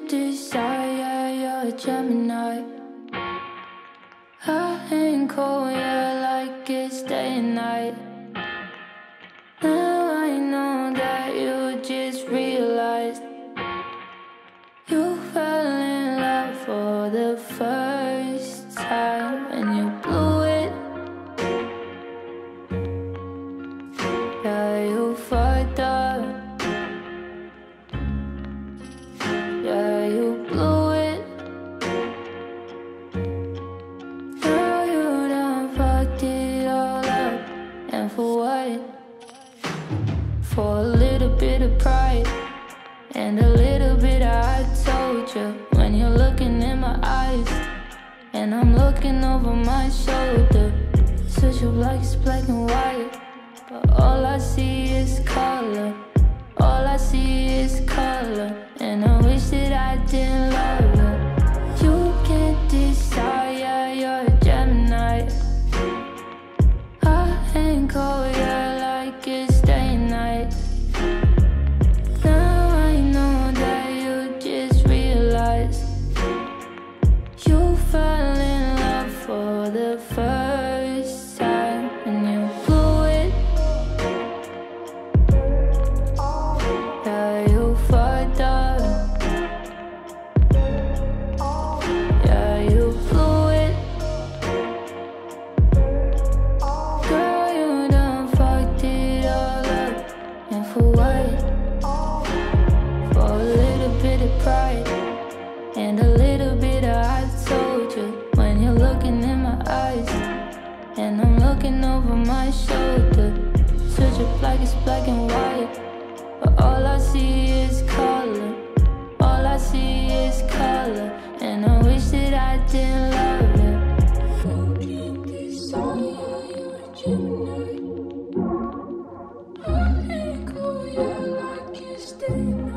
can't decide, yeah, you're a Gemini. I ain't cold, yeah, like it's day and night. Now I know that you just realized you fell in love for the first time and you blew it. Yeah, you fucked up. Yeah, you blew it. Now you done fucked it all up. And for what? For a little bit of pride and a little bit of I told you. When you're looking in my eyes and I'm looking over my shoulder, switch up like it's black and white, but all I see is color. All I see is color, and I wish that I didn't love you. You can't decide, yeah, you're a Gemini. I ain't cold, yeah, like it's day and night. Now I know that you just realized you fell in love for the first time and you blew it. Yeah, you fucked up. Yeah, you blew it. Girl, you done fucked it all up. And for what? For a little bit of pride and a little bit of I told you. When you're looking in my eyes and I'm looking over my shoulder, switch up like it's black and white, but all I see is color. All I see is color, and I wish that I didn't love you. You can't decide, you're a Gemini. I ain't cool, yeah, like it's day and night.